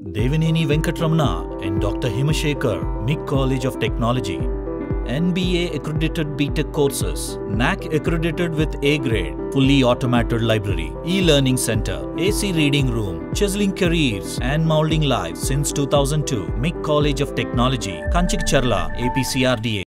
Devaneni Venkatramana and Dr. Himashekar, MIG College of Technology. NBA accredited BTech courses, NAC accredited with A grade, fully automated library, e-learning center, AC reading room, chiseling careers and molding lives since 2002. MIG College of Technology, Kanchikcharla, APCRDA.